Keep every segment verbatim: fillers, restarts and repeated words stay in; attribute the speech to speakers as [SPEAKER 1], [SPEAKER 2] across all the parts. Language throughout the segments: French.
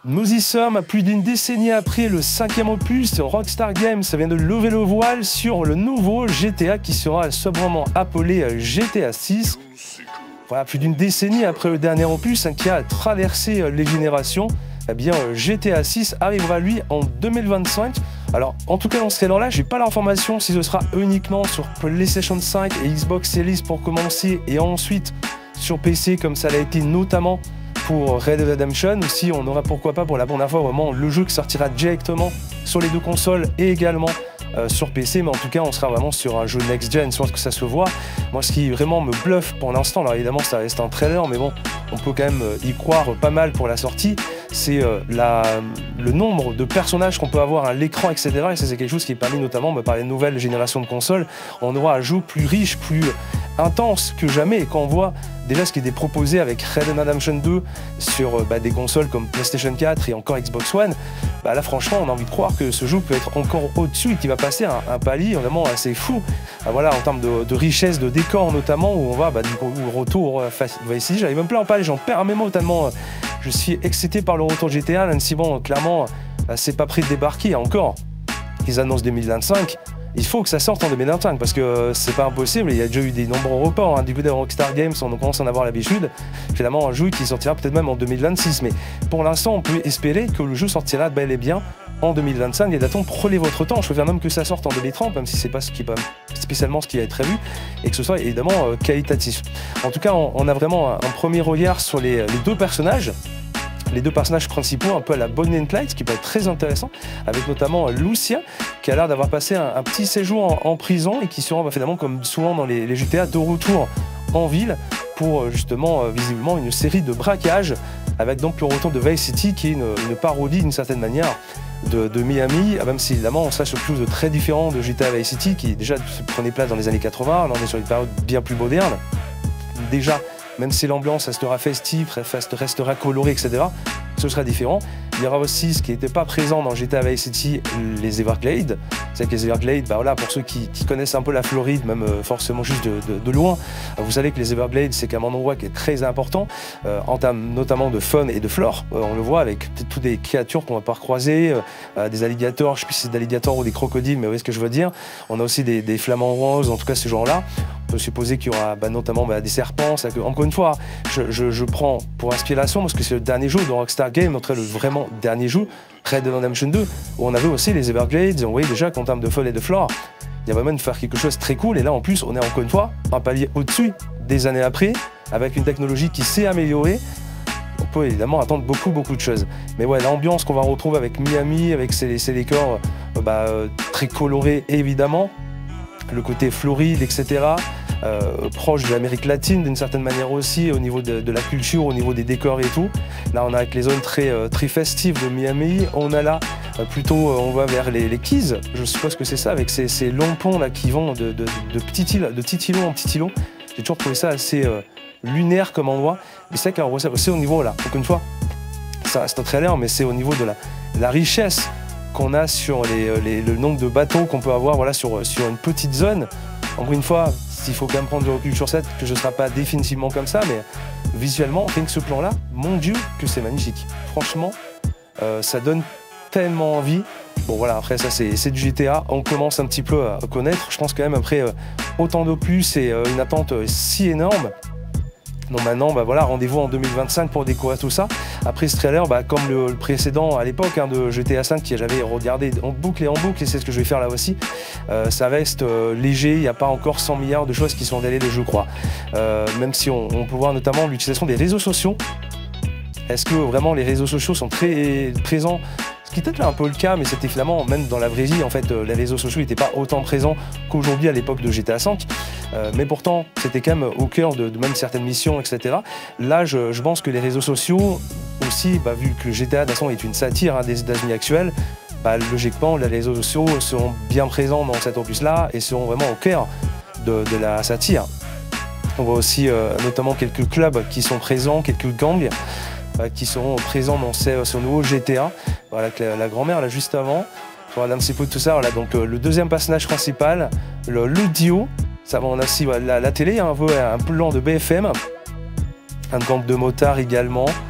[SPEAKER 1] Nous y sommes, à plus d'une décennie après le cinquième opus, Rockstar Games vient de lever le voile sur le nouveau G T A qui sera sobrement appelé G T A six. Voilà, plus d'une décennie après le dernier opus hein, qui a traversé les générations, eh bien G T A six arrivera lui en deux mille vingt-cinq. Alors en tout cas dans ce trailer-là, j'ai pas l'information si ce sera uniquement sur PlayStation cinq et Xbox Series pour commencer et ensuite sur P C comme ça l'a été notamment pour Red Dead Redemption, ou si on aura pourquoi pas pour la première fois vraiment le jeu qui sortira directement sur les deux consoles et également euh, sur P C, mais en tout cas on sera vraiment sur un jeu next-gen, je pense que ça se voit. Moi ce qui vraiment me bluffe pour l'instant, alors évidemment ça reste un trailer, mais bon, on peut quand même y croire pas mal pour la sortie, c'est euh, la, le nombre de personnages qu'on peut avoir à l'écran, et cetera. Et ça c'est quelque chose qui est permis notamment bah, par les nouvelles générations de consoles. On aura un jeu plus riche, plus intense que jamais, et quand on voit déjà ce qui était proposé avec Red Dead Redemption deux sur bah, des consoles comme PlayStation quatre et encore Xbox One, bah, là franchement on a envie de croire que ce jeu peut être encore au-dessus et qu'il va passer un, un palier vraiment assez fou, bah, voilà, en termes de, de richesse, de décor notamment, où on va bah, du coup, retour euh, ici, j'arrive même plus à en parler, j'en perds mes mots tellement euh, je suis excité par le retour de G T A, même si bon clairement bah, c'est pas prêt de débarquer encore, ils annoncent deux mille vingt-cinq. Il faut que ça sorte en deux mille vingt-cinq parce que c'est pas impossible, il y a déjà eu des nombreux reports hein. Du côté de Rockstar Games, on commence à en avoir l'habitude. Finalement, un jeu qui sortira peut-être même en deux mille vingt-six, mais pour l'instant, on peut espérer que le jeu sortira bel et bien en deux mille vingt-cinq. Les datons, prenez votre temps, je préfère même que ça sorte en deux mille trente, même si c'est pas ce qui, spécialement ce qui va être prévu, et que ce soit évidemment euh, qualitatif. En tout cas, on, on a vraiment un, un premier regard sur les, les deux personnages. Les deux personnages principaux, un peu à la Bonnie and Clyde, ce qui peut être très intéressant, avec notamment Lucia, qui a l'air d'avoir passé un, un petit séjour en, en prison et qui sera bah, finalement, comme souvent dans les, les G T A, de retour en ville pour justement, euh, visiblement, une série de braquages, avec donc le retour de Vice City, qui est une, une parodie d'une certaine manière de, de Miami, même si évidemment on sache quelque chose de très différent de G T A Vice City, qui déjà prenait place dans les années quatre-vingts, là on est sur une période bien plus moderne. Déjà, même si l'ambiance restera festive, restera colorée, et cetera, ce sera différent. Il y aura aussi ce qui n'était pas présent dans G T A Vice City, les Everglades. C'est que les Everglades, bah voilà, pour ceux qui, qui connaissent un peu la Floride, même euh, forcément juste de, de, de loin, vous savez que les Everglades, c'est quand même un endroit qui est très important, euh, en termes notamment de faune et de flore. Euh, on le voit avec toutes des créatures qu'on va pas recroiser, euh, des alligators, je sais plus si c'est des alligators ou des crocodiles, mais vous voyez ce que je veux dire. On a aussi des, des flamants roses, en tout cas ce genre-là. On peut supposer qu'il y aura bah, notamment bah, des serpents. Que, encore une fois, je, je, je prends pour inspiration parce que c'est le dernier jeu de Rockstar Games, notre le vraiment dernier jeu, Red Dead Redemption deux, où on avait aussi les Everglades, et on voyait déjà qu'en termes de faune et de flore, il y a vraiment de faire quelque chose de très cool. Et là en plus, on est encore une fois un palier au-dessus des années après, avec une technologie qui s'est améliorée. On peut évidemment attendre beaucoup beaucoup de choses. Mais ouais, l'ambiance qu'on va retrouver avec Miami, avec ses, ses décors euh, bah, euh, très colorés évidemment, le côté Floride, et cetera. Euh, proche de l'Amérique latine d'une certaine manière aussi, au niveau de, de la culture, au niveau des décors et tout. Là on a avec les zones très, euh, très festives de Miami, on a là euh, plutôt euh, on va vers les, les Keys, je suppose que c'est ça, avec ces, ces longs ponts là qui vont de, de, de, petit, île, de petit îlot en petit îlot. J'ai toujours trouvé ça assez euh, lunaire comme endroit, mais c'est vrai qu'on voit aussi au niveau là, encore une fois, ça reste un trailer, mais c'est au niveau de la, la richesse qu'on a sur les, les, le nombre de bateaux qu'on peut avoir voilà, sur, sur une petite zone. Encore une fois, il faut quand même prendre du recul sur ça, que ce ne sera pas définitivement comme ça, mais visuellement, rien que ce plan-là, mon Dieu, que c'est magnifique. Franchement, euh, ça donne tellement envie. Bon voilà, après ça c'est du G T A, on commence un petit peu à connaître. Je pense quand même après euh, autant d'opus et euh, une attente euh, si énorme. Donc maintenant, bah voilà, rendez-vous en deux mille vingt-cinq pour découvrir tout ça. Après ce trailer, bah, comme le, le précédent à l'époque hein, de G T A cinq, que j'avais regardé en boucle et en boucle, et c'est ce que je vais faire là aussi, euh, ça reste euh, léger, il n'y a pas encore cent milliards de choses qui sont délais, je crois. Euh, même si on, on peut voir notamment l'utilisation des réseaux sociaux. Est-ce que vraiment les réseaux sociaux sont très présents? Ce qui est peut-être là un peu le cas, mais c'était finalement, même dans la vraie vie, en fait, euh, les réseaux sociaux n'étaient pas autant présents qu'aujourd'hui à l'époque de G T A cinq. Euh, mais pourtant, c'était quand même au cœur de, de même certaines missions, et cetera. Là, je, je pense que les réseaux sociaux, aussi, bah, vu que G T A, de toute façon, est une satire hein, des États-Unis actuels, bah, logiquement, les réseaux sociaux seront bien présents dans cet opus-là et seront vraiment au cœur de, de la satire. On voit aussi euh, notamment quelques clubs qui sont présents, quelques gangs, qui seront présents dans ce, ce nouveau G T A. Voilà, la, la grand-mère là juste avant. Je regarde un petit peu de tout ça. Voilà, donc euh, le deuxième personnage principal, le, le Dio. Ça, on a aussi voilà, la, la télé, hein, un plan de B F M. Un gang de motards également.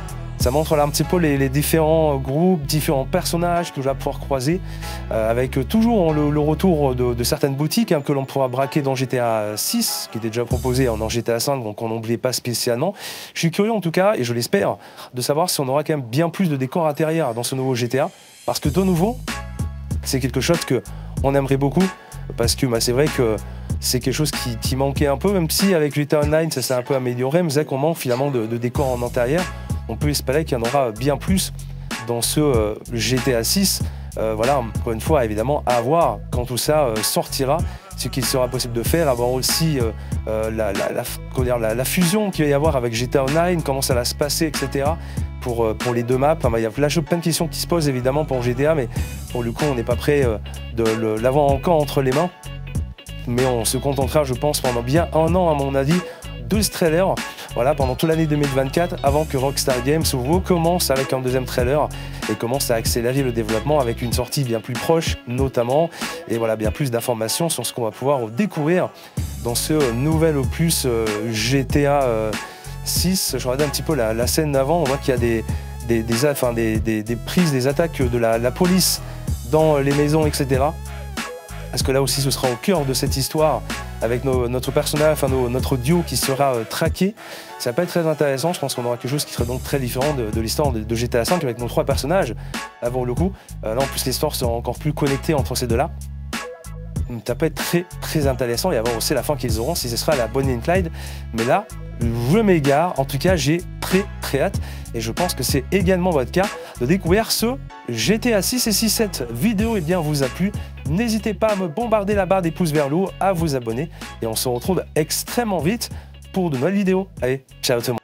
[SPEAKER 1] Ça montre là, un petit peu les, les différents groupes, différents personnages que je vais pouvoir croiser, euh, avec toujours le, le retour de, de certaines boutiques hein, que l'on pourra braquer dans G T A six, qui était déjà proposé dans G T A cinq, donc on n'oublie pas spécialement. Je suis curieux en tout cas, et je l'espère, de savoir si on aura quand même bien plus de décors intérieurs dans ce nouveau G T A, parce que de nouveau, c'est quelque chose qu'on aimerait beaucoup, parce que bah, c'est vrai que c'est quelque chose qui, qui manquait un peu, même si avec G T A Online ça s'est un peu amélioré, mais c'est vrai qu'on manque finalement de, de décors en intérieur. On peut espérer qu'il y en aura bien plus dans ce euh, G T A six. Euh, voilà, encore une fois, évidemment, à voir quand tout ça euh, sortira, ce qu'il sera possible de faire, avoir aussi euh, euh, la, la, la, comment dire, la, la fusion qu'il va y avoir avec G T A Online, comment ça va se passer, et cetera. Pour, euh, pour les deux maps. Enfin, il y a là, plein de questions qui se posent évidemment pour G T A, mais pour le coup, on n'est pas prêt euh, de l'avoir encore entre les mains. Mais on se contentera, je pense, pendant bien un an, à mon avis, de ce trailer. Voilà, pendant toute l'année deux mille vingt-quatre, avant que Rockstar Games recommence avec un deuxième trailer et commence à accélérer le développement avec une sortie bien plus proche, notamment, et voilà, bien plus d'informations sur ce qu'on va pouvoir découvrir dans ce nouvel opus euh, G T A six. Je regardais un petit peu la, la scène d'avant, on voit qu'il y a des, des, des, enfin, des, des, des prises, des attaques de la, la police dans les maisons, et cetera. Parce que là aussi, ce sera au cœur de cette histoire, avec nos, notre personnage, enfin nos, notre duo qui sera euh, traqué. Ça va pas être très intéressant, je pense qu'on aura quelque chose qui serait donc très différent de, de l'histoire de, de G T A cinq avec nos trois personnages, avant le coup. Euh, là, en plus, l'histoire sera encore plus connectée entre ces deux-là. Ça peut être très très intéressant et avoir aussi la fin qu'ils auront, si ce sera la Bonnie and Clyde. Mais là, je m'égare. En tout cas, j'ai très très hâte et je pense que c'est également votre cas de découvrir ce G T A six. Et si cette vidéo eh bien, vous a plu, n'hésitez pas à me bombarder la barre des pouces vers le haut, à vous abonner et on se retrouve extrêmement vite pour de nouvelles vidéos. Allez, ciao tout le monde.